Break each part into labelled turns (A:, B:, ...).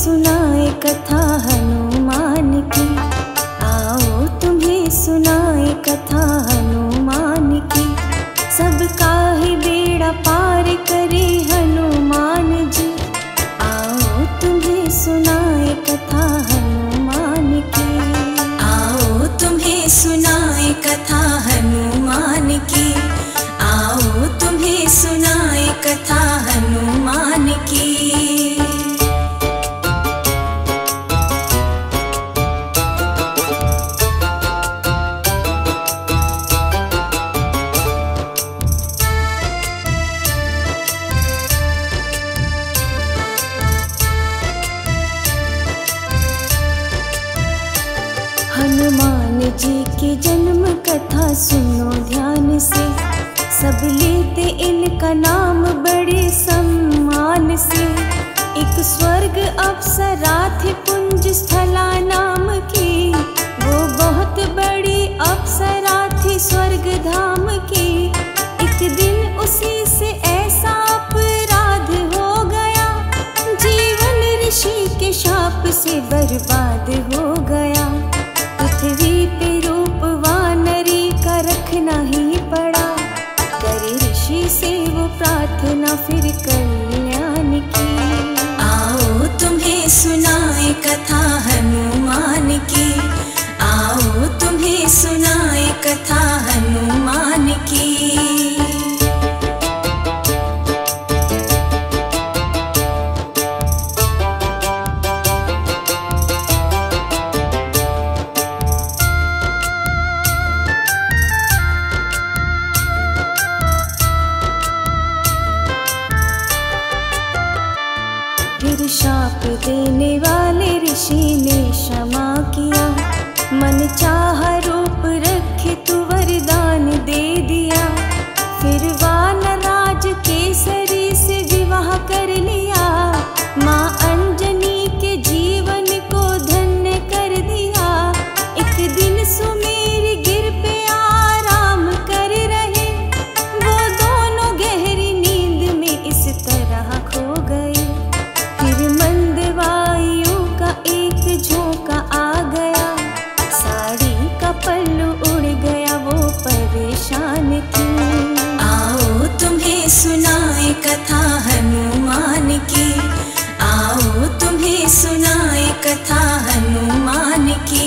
A: सुनाए कथा हनुमान की, आओ तुम्हें सुनाए कथा हनुमान की। सबका ही बेड़ा पार करे हनुमान जी, आओ तुम्हें सुनाए कथा हनुमान की। आओ तुम्हें सुनाए कथा हनुमान की, आओ तुम्हें सुनाए कथा हनुमान की। हनुमान जी की जन्म कथा सुनो ध्यान से, सब लेते इनका नाम बड़े सम्मान से। एक स्वर्ग अप्सरा थी पुंज स्थला नाम की, वो बहुत बड़ी अप्सरा थी स्वर्ग धाम की। एक दिन उसी से ऐसा अपराध हो गया, जीवन ऋषि के शाप से बर्बाद हो गया। पृथ्वी पे रूप वानरी का रखना ही पड़ा, करे ऋषि से वो प्रार्थना फिर कल्याण की। आओ तुम्हें सुनाए कथा हनुमान की, आओ तुम्हें सुनाए कथा हनुमान की। फिर शाप देने वाले ऋषि ने क्षमा किया, मन चाह रूप रखे तू वरदान दे दिया। फिर वानराज केसरी से विवाह कर लिया, माँ अंजनी के जीवन को धन्य कर दिया। एक दिन सुमेर गिर पे आराम कर रहे, वो दोनों गहरी नींद में इस तरह खो गए। फिर मंद वायु का एक झोंका आ गया, साड़ी का पल्लू उड़ गया, वो परेशान थी। आओ तुम्हें सुनाए कथा हनुमान की, आओ तुम्हें सुनाए कथा हनुमान की।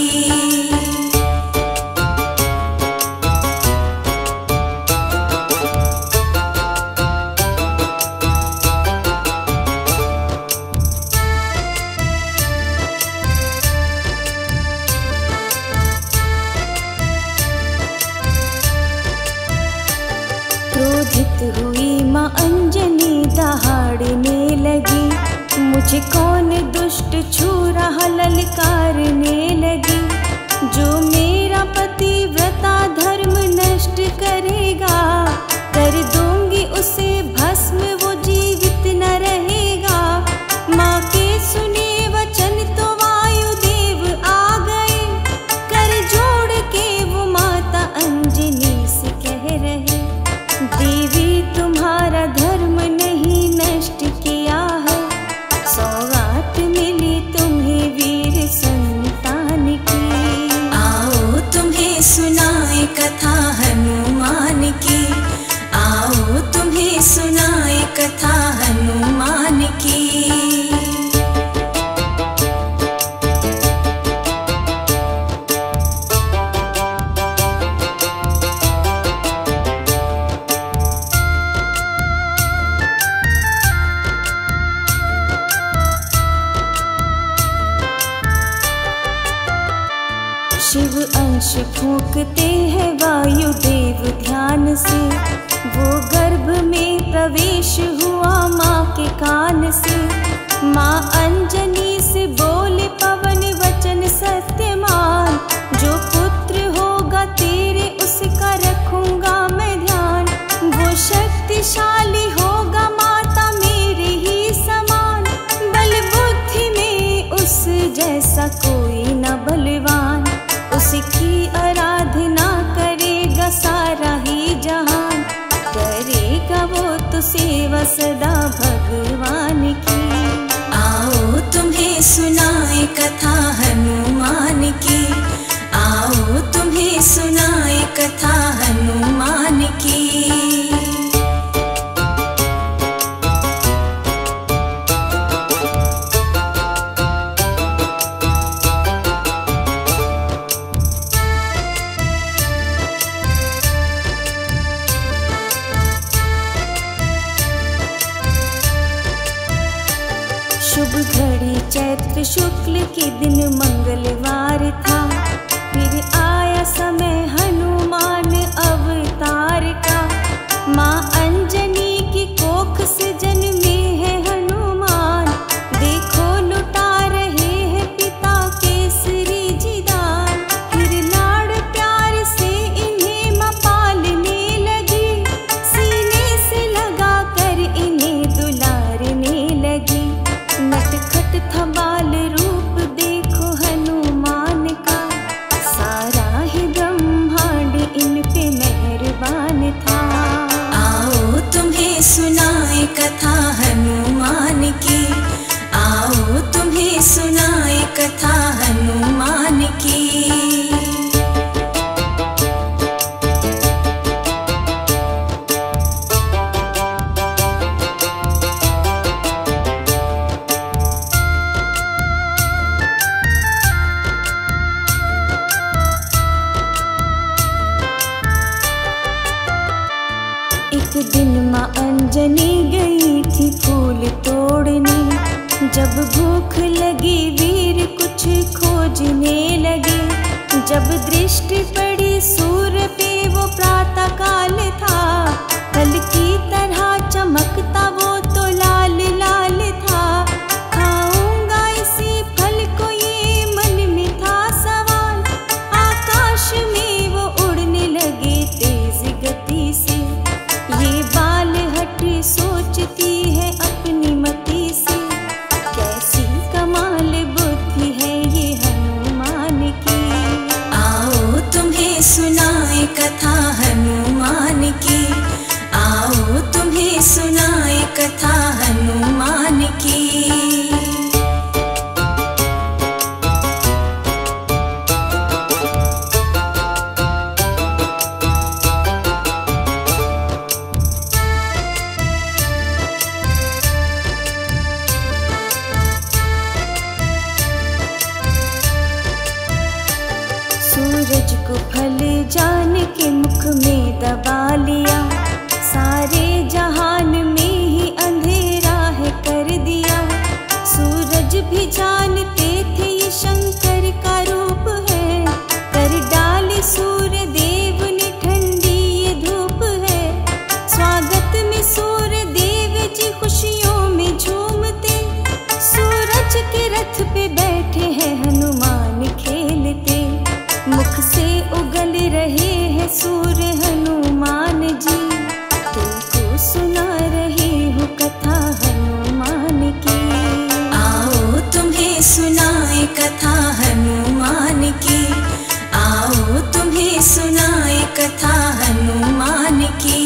A: क्रोधित हुई माँ अंजनी दहाड़ने लगी, मुझे कौन दुष्ट छू रहा ललकारने लगी। जो मेरा पतिव्रता धर्म नष्ट करेगा, कर दूंगी उसे भस्म, वो जीवित न रहेगा। माँ के सुने वचन तो वायुदेव आ गए, कर जोड़ के वो माता अंजनी से कह रहे, देवी तुम्हारा धर्म नहीं नष्ट किया है, सौगात मिली तुम्हें वीर संतान की। आओ तुम्हें सुनाए कथा हनुमान की, आओ तुम्हें सुनाए कथा हनुमान की। शिव अंश फूंकते हैं वायुदेव ध्यान से, वो गर्भ में प्रवेश हुआ माँ के कान से। माँ अंजनी से बोले पवन वचन सत्यमान, जो पुत्र होगा तेरे उसका रखूंगा मैं ध्यान। वो शक्तिशाली होगा माता मेरे ही समान, बल बुद्धि में उस जैसा कोई न बलवान। उसकी आराधना करेगा सारा ही जहान, करेगा वो तो सेवा सदा भगवान की। आओ तुम्हें तुम्हें सुनाए कथा हनुमान की, आओ तुम्हें सुनाए कथा हनुमान की। शुभ घड़ी चैत्र शुक्ल के दिन मंगलवार था, फिर आया समय हनुमान अवतार का। माँ अंजनी की कोख से जन्मे हैं हनुमान, देखो लुटा रहे हैं पिता केसरी जी दान। फिर लाड़ प्यार से इन्हें माँ पालने लगी, सीने से लगा कर इन्हें दुलारने लगी। नटखट था बाल रूप देखो हनुमान का, सारा ही ब्रह्मांड इन पे मेहरबान था। आओ तुम्हें सुनाए कथा हनुमान की, आओ तुम्हें सुनाए कथा हनुमान की। एक दिन माँ अंजनी गई थी फूल तोड़ने, जब भूख लगी वीर कुछ खोजने लगे। जब दृष्टि पड़ी सूर्य पे वो प्रातः काल था, कल की तरह चमकता वो तो लाल लाल था। खाऊंगा इसी फल को ये मन में था सवाल, आकाश में वो उड़ने लगे तेज गति से। ये बाल हट सोचती है अपनी मति से, कैसी कमाल बुद्धि है ये हनुमान की। आओ तुम्हें सुनाए कथा हनुमान की, आओ तुम्हें सुनाए कथा हनुमान की। सूरज को फल जान के मुख में दबा लिया, सारे जहान में ही अंधेरा है कर दिया। सूरज भी जानते थे ये शंकर का रूप है, कर डाली सूर्य देव ने ठंडी ये धूप है। स्वागत में सूर्य देव जी खुशियों में झूमते, सूरज के रथ पे बैठे हैं हनुमान खेलते। मुख से उगल रहे हैं सूर्य हनुमान जी, तुमको सुना रही हूँ कथा हनुमान की। आओ तुम्हें सुनाए कथा हनुमान की, आओ तुम्हें सुनाए कथा हनुमान की।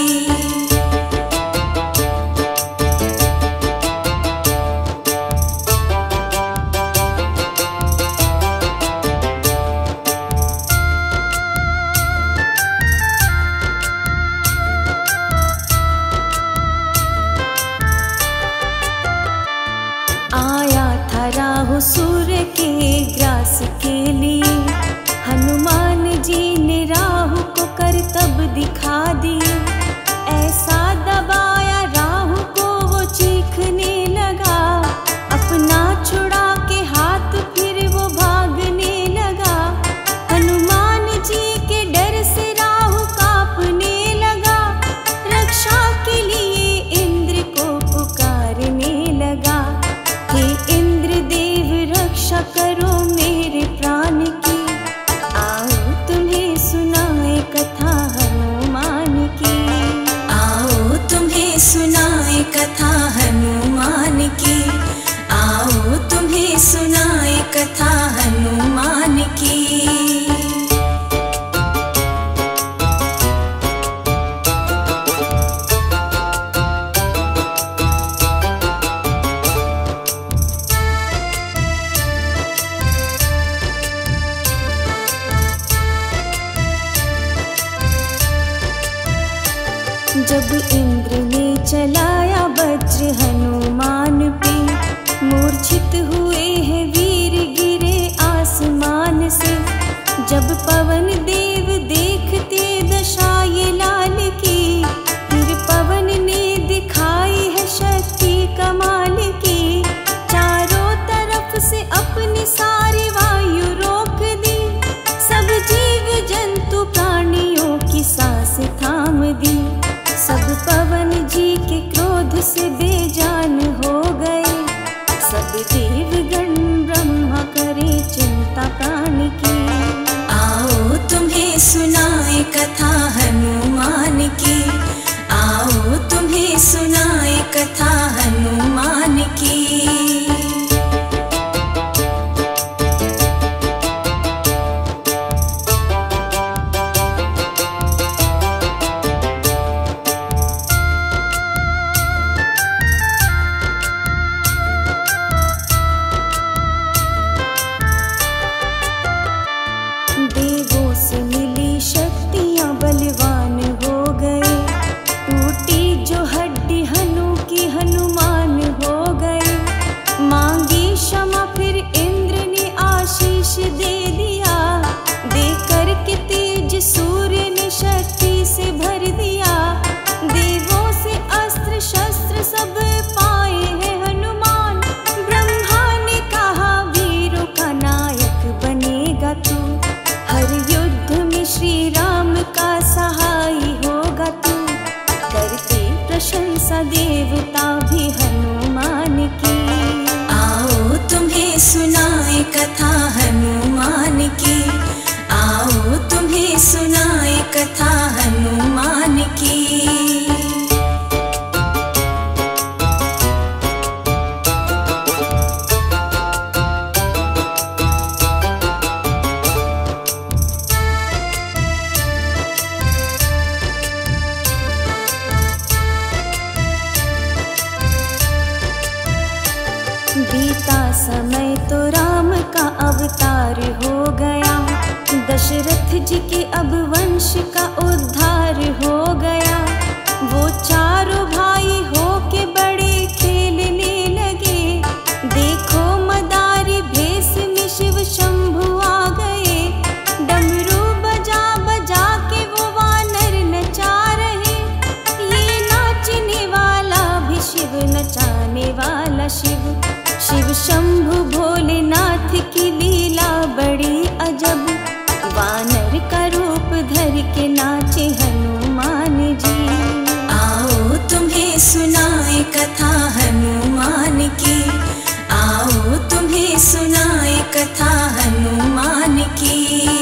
A: आया था राहु सूर्य के ग्रास के लिए, हनुमान जी ने राहु को करतब दिखा दिए। ऐसा दबाया राहु को वो चीखने लगा, अपना छुड़ा के हाथ फिर वो भागने लगा। हनुमान जी के डर से राहु कांपने लगा, रक्षा के लिए इंद्र को पुकारने लगा। हे इंद्र देव रक्षा करो मेरे प्राण की, आओ तुम्हें सुनाए कथा हनुमान जब इंद्र ने चलाया वज्र हनुमान पे, मूर्छित हुए हैं वीर गिरे आसमान से। जब पवन देव देखते दशा ये लाल की, फिर पवन ने दिखाई है शक्ति कमाल की। चारों तरफ से अपनी सारी वायु रोक दी, सब जीव जंतु प्राणियों की सांस थाम दी। सब पवन जी के क्रोध से बेजान हो गए, सब देवगण ब्रह्मा करे चिंता प्राण की। आओ तुम्हें सुनाए कथा हनुमान की, आओ तुम्हें सुनाए कथा हनुमान की। देवों से मिली शक्तियां बलवान हो गए, टूटी जो हड्डी हनु की हनुमान हो गए। मांगी क्षमा फिर इंद्र ने आशीष दे दिया, दे करके तेज सूर्य ने शक्ति से भर दिया। देवों से अस्त्र शस्त्र सब पाए हैं हनुमान, ब्रह्मा ने कहा वीरों का नायक बनेगा तू। हर युद्ध में श्री राम का सहाय होगा तू, करते प्रशंसा देवता भी हनुमान की। आओ तुम्हें सुनाए कथा हनुमान की, आओ तुम्हें सुनाए कथा हनुमान की। बीता समय तो राम का अवतार हो गया, दशरथ जी के अब वंश का उद्धार हो गया। वो चारों भाई हो के बड़े खेलने लगे, देखो मदारी भेष में शिव शंभु आ गए। डमरू बजा बजा के वो वानर नचा रहे, ये नाचने वाला भी शिव नचाने वाला शिव। शिव शंभु भोलेनाथ की लीला बड़ी अजब, वानर का रूप धर के नाचे हनुमान जी। आओ तुम्हें सुनाए कथा हनुमान की, आओ तुम्हें सुनाए कथा हनुमान की।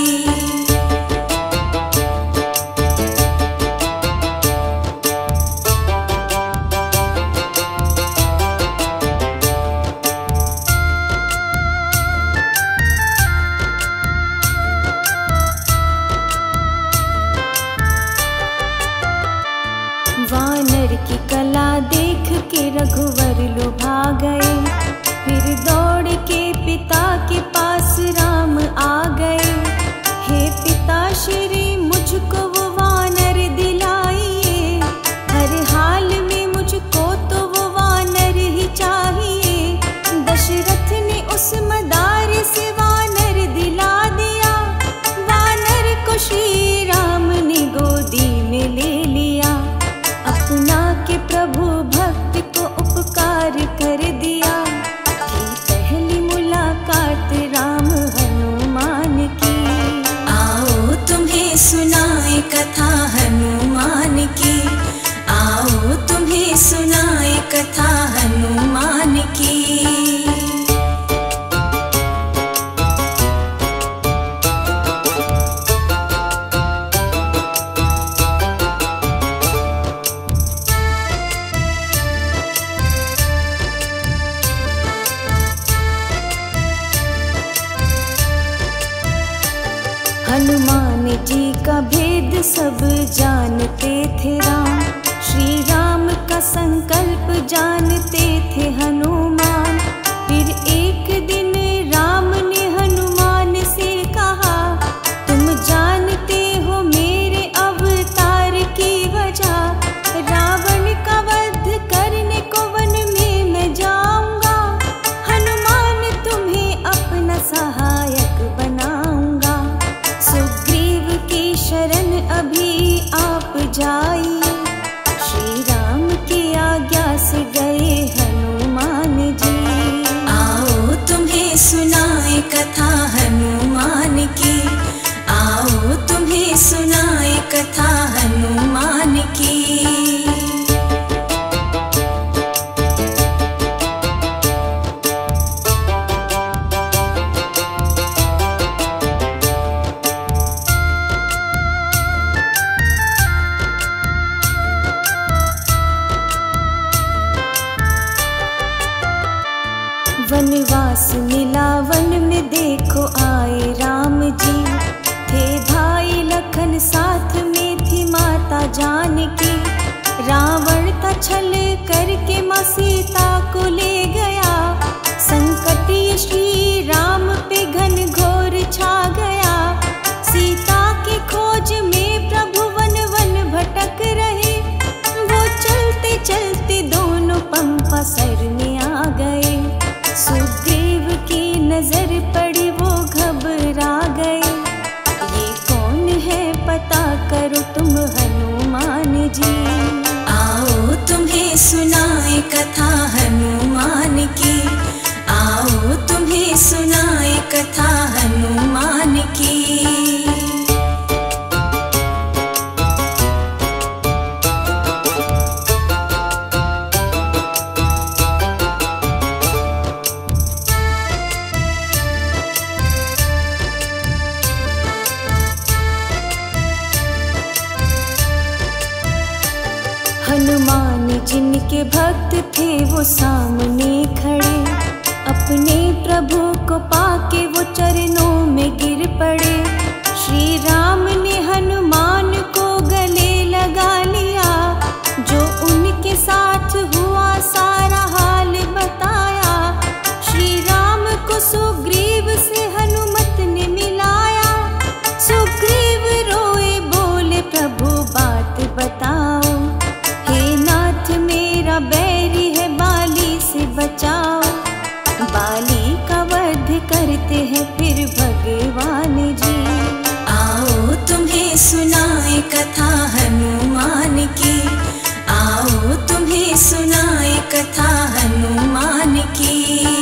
A: वानर की कला देख के रघुवर लुभा गए, फिर दौड़ के पिता के पास राम आ गए। हे पिता श्री मुझको वो वानर दिलाइए, हर हाल में मुझको तो वो वानर ही चाहिए। दशरथ ने उस मदार से वानर दिला दिया, वानर को श्री राम ने गोदी में ले लिया। अपना के प्रभु भक्त को उपकार कर दिया, की पहली मुलाकात राम हनुमान की। आओ तुम्हें सुनाए कथा हनुमान की, आओ तुम्हें सुनाए कथा हनुमान की। हनुमान जी का भेद सब जानते थे राम, श्री राम का संकल्प जानते थे हनुमान। फिर एक दिन राम ने हनुमान से कहा, तुम जानते हो मेरे अवतार की वजह, घास मिला वन में देखो आए राम जी। थे भाई लखन साथ में थी माता जानकी। रावण का छल करके माँ सीता को ले गया। संकट ये श्री राम पे घन घोर छा गया। सीता की खोज में प्रभु वन वन भटक रहे। वो चलते चलते दोनों पंपा सर में आ गए। सुग्रीव की नजर पड़ी वो घबरा गए। ये कौन है पता करो तुम हनुमान जी। आओ तुम्हें सुनाए कथा हनुमान की। आओ तुम्हें सुनाए कथा हनुमान की। हनुमान जिनके भक्त थे वो सामने खड़े। अपने प्रभु को पाके वो चरणों में गिर पड़े। श्री राम ने हनुमान को गले लगा लिया। जो उनके साथ हुआ सारा हाल बताया। श्री राम को सुग्रीव से हनुमत ने मिलाया। सुग्रीव रोए बोले प्रभु बात बताओ। मेरा बैरी है बाली से बचाओ। बाली का वध करते हैं फिर भगवान जी। आओ तुम्हें सुनाए कथा हनुमान की। आओ तुम्हें सुनाए कथा हनुमान की।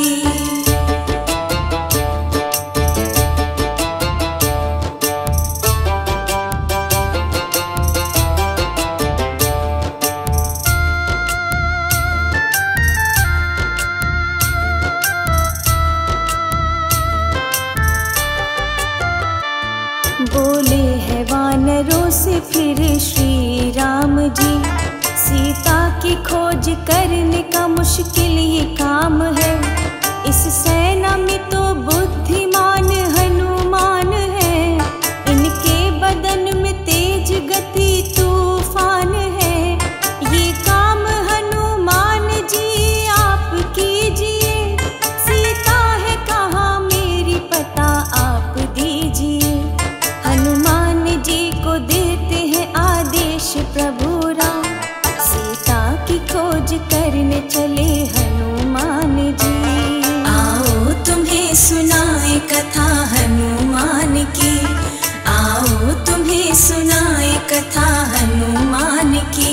A: बोले है वानरों से फिर श्री राम जी। सीता की खोज करने का मुश्किल ये काम है। इस सेना में तो बुद्धिमान हनुमान है। इनके बदन में तेज गति तूफान है। ये काम हनुमान जी आप कीजिए। सीता है कहाँ मेरी पता आप दीजिए। हनुमान जी को देते हैं आदेश प्रभु राम। सीता की खोज करने चले हनुमान जी। आओ तुम्हें सुनाए कथा हनुमान की। आओ तुम्हें सुनाए कथा हनुमान की।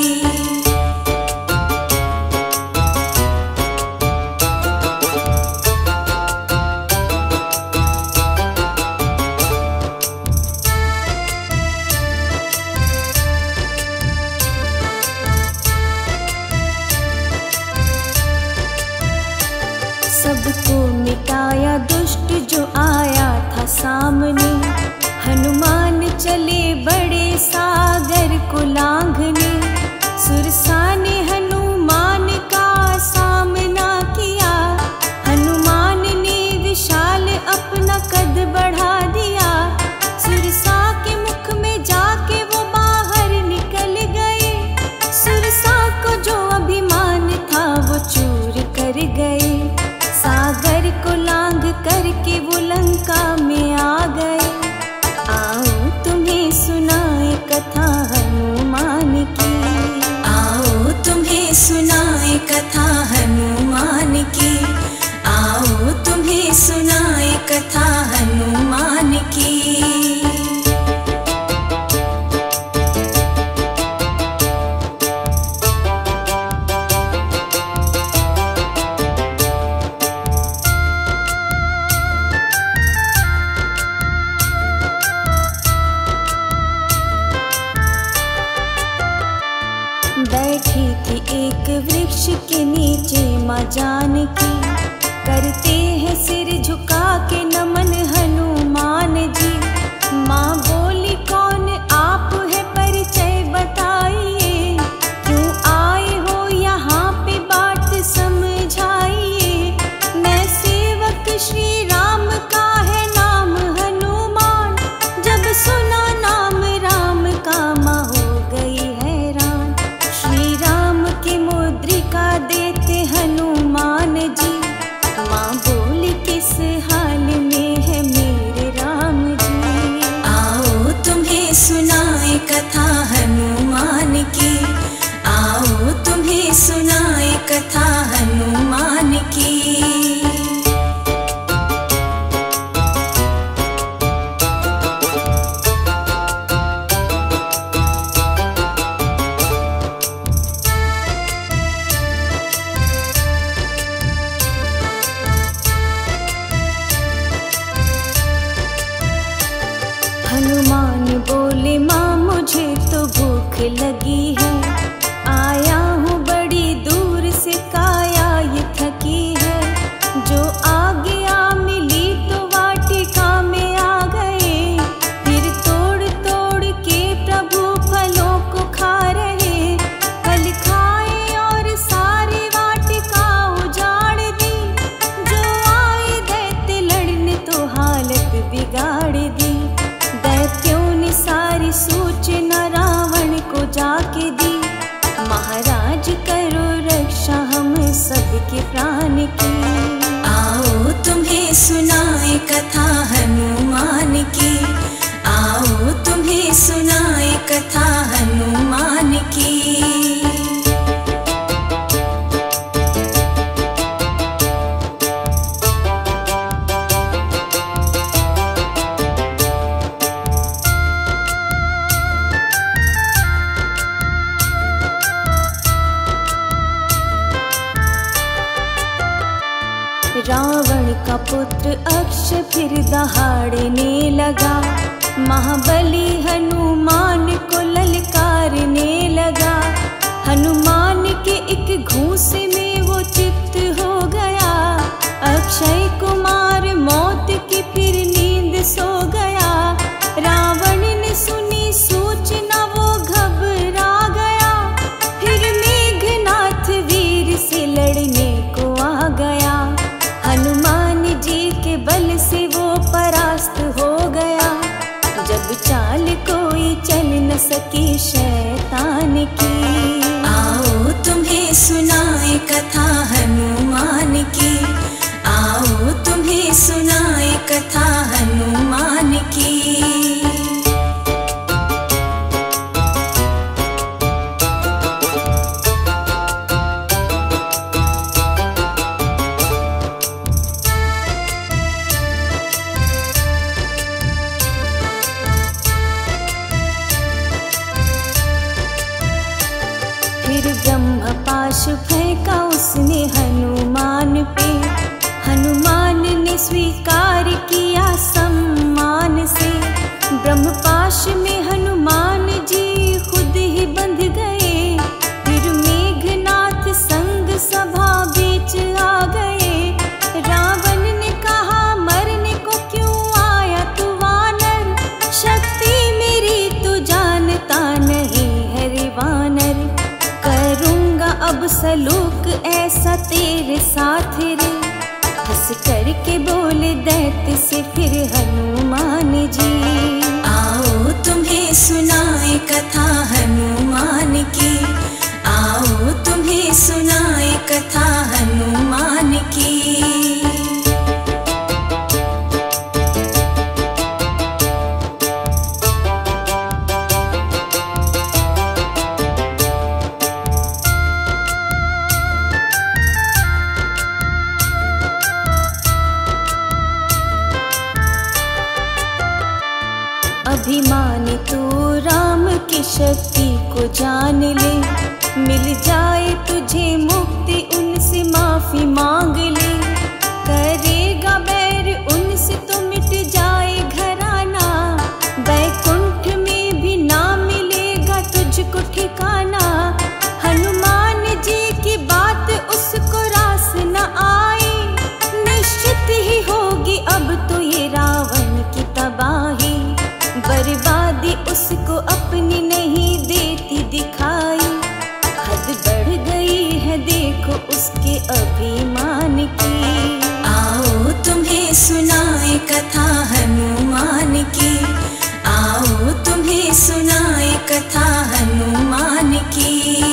A: सबको मिटाया दुष्ट जो आया था सामने। हनुमान चले बड़े सागर को लांघने। सुरसा ने हनुमान का सामना किया। हनुमान ने विशाल अपना कद बढ़ा दिया। सुरसा के मुख में जाके वो बाहर निकल गए। सुरसा को जो अभिमान था वो चूर कर गए। सागर को लांघ करके वो लंका में आ गए। आओ तुम्हें सुनाए कथा हनुमान की। आओ तुम्हें सुनाए कथा हनुमान की। आओ तुम्हें सुनाए कथा हनुमान की। बैठी थी एक वृक्ष के नीचे माँ जानकी। करते हैं सिर झुका के नमन हनुमान जी। माँ बोली कौन आप है परिचय बताइए। क्यों आए हो यहाँ पे बात समझाइए। मैं सेवा भूख लगी है, आया हूँ बड़ी दूर से, काया ये थकी है। जो आज्ञा मिली तो वाटिका में आ गए, फिर तोड़ तोड़ के प्रभु फलों को खा रहे। फल खाए और सारी वाटिका उजाड़ दी, जो आए दैत्य लड़ने तो हालत बिगाड़ दी। दैत्यों ने सारी सूचना रावण को जाके दी, महाराज करो रक्षा हम सबके प्राण की। आओ तुम्हें सुनाए कथा हनुमान की, आओ तुम्हें सुनाए कथा हनुमान की। रावण का पुत्र अक्ष फिर दहाड़ने लगा, महाबली हनुमान को ललकारने लगा। हनुमान के एक घूंसे में वो चित्त हो गया, अक्षय कुमार मौत की फिर नींद सो गया। रावण ने सुनी सूचना वो घबरा गया, फिर मेघनाथ वीर से लड़ने को आ गया। हनुमान जी के बल से वो परास्त हो गया, जब चाल कोई चल न सकी शैतान की। आओ तुम्हें सुनाए कथा हनुमान की, आओ तुम्हें सुनाए कथा हनुमान की। फिर ब्रह्म पाश फेंका उसने हनुमान पे, हनुमान ने स्वीकार किया सम्मान से। ब्रह्म पाश में हनुमान जी खुद ही बंध गए, फिर मेघनाथ संग सभा बीच आ गए। रावण ने कहा मरने को क्यों आया तू वानर, शक्ति मेरी तू जानता नहीं है रे वानर। करूँगा अब सलूक ऐसा तेरे साथ रे, हंस करके बोले दैत्य से फिर हनुमान जी। आओ तुम्हें सुनाए कथा हनुमान की, आओ तुम्हें सुनाए कथा हनुमान की। अभिमानी तू राम की शक्ति को जान ले, मिल जाए तुझे मुक्ति उनसे माफी मांग ले। करेगा बैर उनसे तो मिट जाए घराना, बैकुंठ में भी ना मिलेगा तुझको ठिकाना। हनुमान जी की बात उसको रास न आई, निश्चित ही होगी अब तो ये रावण की तबाही। बर्बादी उसको अपनी नहीं देती दिखाई, हद बढ़ गई है देखो उसके अभिमान की। आओ तुम्हें सुनाए कथा हनुमान की, आओ तुम्हें सुनाए कथा हनुमान की।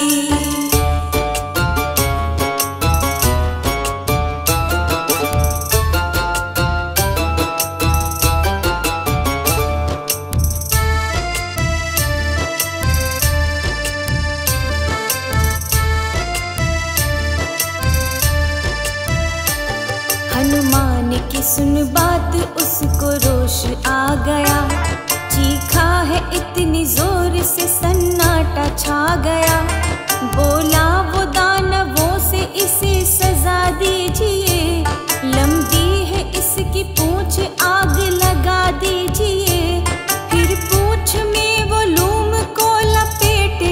A: हनुमान की सुन बात उसको रोष आ गया, चीखा है इतनी जोर से सन्नाटा छा गया। बोला वो दानवों से इसे सजा दीजिए, लंबी है इसकी पूंछ आग लगा दीजिए। फिर पूंछ में वो लूम को लपेट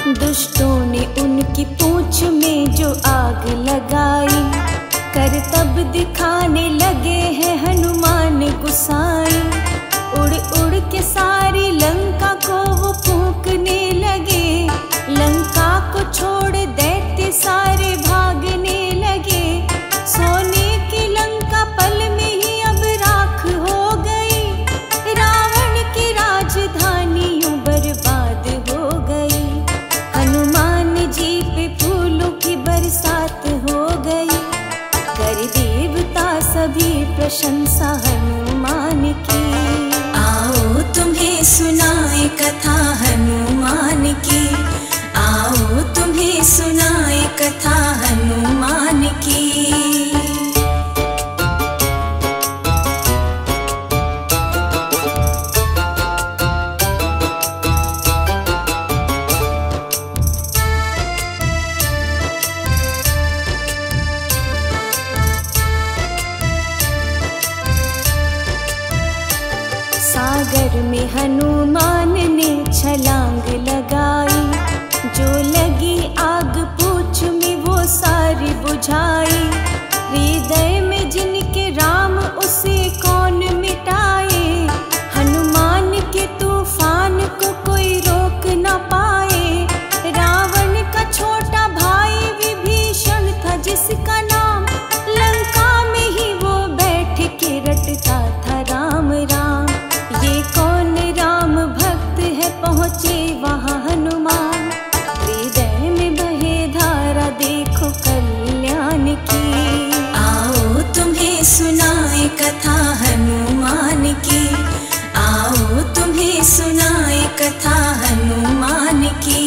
A: दुष्टों ने उनकी पूंछ में जो आग लगाई, करतब दिखाने लगे हैं हनुमान गुसाई। उड़ उड़ के सारी लंका को वो फूंकने लगे, लंका को छोड़ दैत्य सारे भागने लगे। सोने की लंका पल में ही अब राख हो गई, रावण की राजधानी यूं बर्बाद हो गई। हनुमान जी पे फूलों की बरसात हो गई, कर देवता सभी प्रशंसा हनुमान की। आओ तुम्हें सुनाए कथा हनुमान की, आओ तुम्हें सुनाए कथा हनुमान की। सागर में हनुमान ने छलांग लगाई, जो लगी आग पूंछ में वो सारी बुझाई। हृदय में जिनके राम उसे कौन मिटाए, हनुमान के तूफान को कोई रोक न पाए। रावण का छोटा भाई विभीषण था जिसका नाम, लंका में ही वो बैठ के रटता था राम राम। ये कौन राम भक्त है पहुँचे वहाँ हनुमान, हृदय में बहे धारा देखो कल्याण की। आओ तुम्हें सुनाए कथा हनुमान की, आओ तुम्हें सुनाए कथा हनुमान की।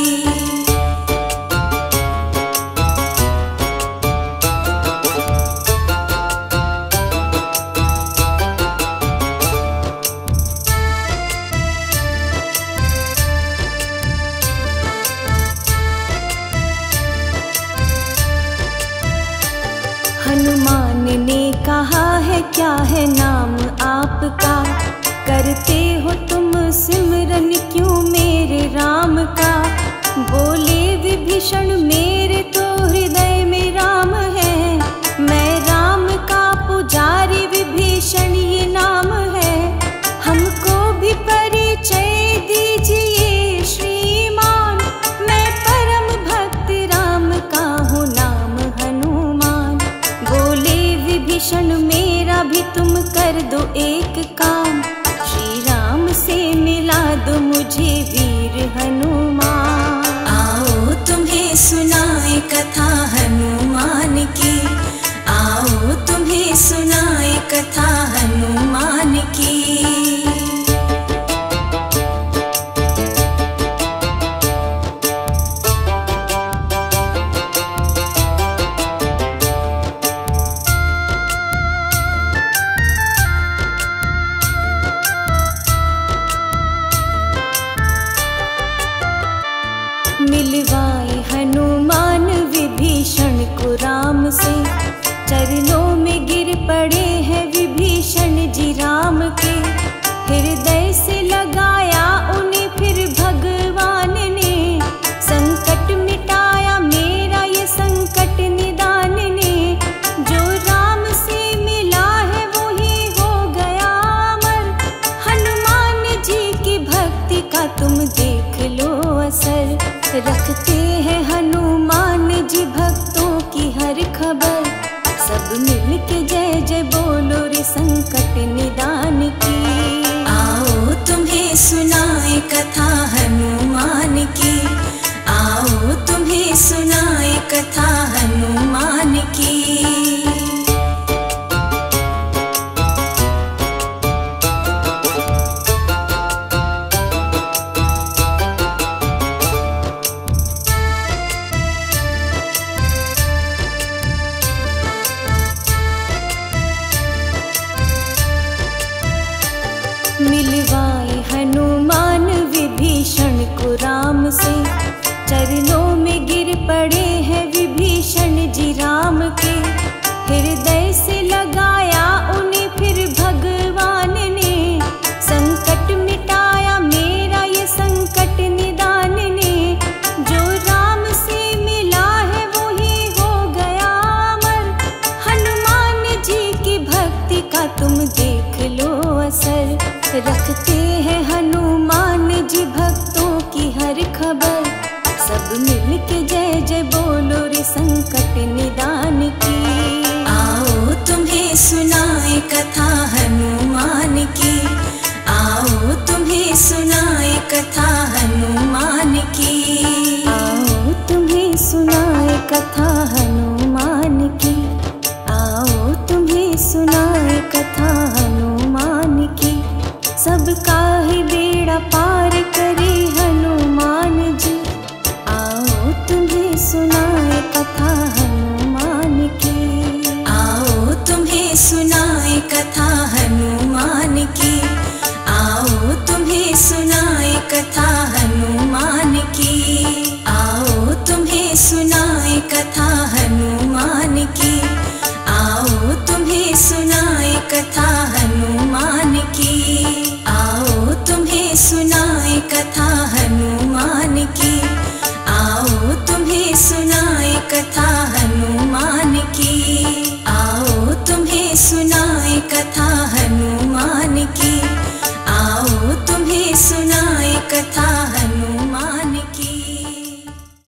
A: हनुमान ने कहा है क्या है नाम आपका, करते हो तुम सिमरन क्यों मेरे राम का। बोले विभीषण मेरे तो हृदय में राम है, मैं राम का पुजारी विभीषण ये नाम है। हमको भी परिचय दीजिए श्रीमान, मैं परम भक्त राम का हूँ नाम हनुमान। बोले विभीषण मेरा भी तुम कर दो एक काम, श्री राम से मिला दो मुझे वीर हनुमान। आओ तुम्हें सुनाए कथा हनुमान की, आओ तुम्हें सुनाए कथा हनुमान की। मिलवाए हनुमान विभीषण को राम से, चरणों में गिर पड़े हैं विभीषण जी राम के। हृदय से लगाया ऊने फिर भगवान ने, संकट मिटाया मेरा ये संकट निदान ने। जो राम से मिला है वो ही हो गया अमर, हनुमान जी भक्तों की हर खबर सब मिल के जय जय बोलो रे संकट निदान की। आओ तुम्हें सुनाए कथा हनुमान की, आओ तुम्हें सुनाए कथा हनुमान की। को राम से, चरणों में गिर पड़े हैं विभीषण जी राम के। हृदय से लगाया उन्हें फिर भगवान ने, संकट मिटाया मेरा ये संकट निदान ने। जो राम से मिला है वो ही हो गया अमर, हनुमान जी की भक्ति का तुम देख लो असर। रखते हैं हनुमान जी भक्तों की हर खबर, सब मिल के जय जय बोलो रे संकट निदान की। आओ तुम्हें सुनाए कथा हनुमान की, आओ तुम्हें सुनाए कथा हनुमान की। मिलवाए हनुमान विभीषण को हर खबर, सब मिल के जय जय बोलो रे संकट निदान की।
B: आओ तुम्हें सुनाए कथा हनुमान की, आओ तुम्हें सुनाए कथा हनुमान की।
A: आओ तुम्हें सुनाए कथा हनुमान की, आओ तुम्हें सुनाए कथा हनुमान की। सबका ही बेड़ा पार करे हनुमान जी, आओ तुम्हें सुनाए कथा हनुमान की।
B: आओ तुम्हें सुनाए कथा हनुमान की, आओ तुम्हें सुनाए कथा हनुमान की। आओ तुम्हें सुनाए कथा हनुमान की, आओ तुम्हें सुनाए कथा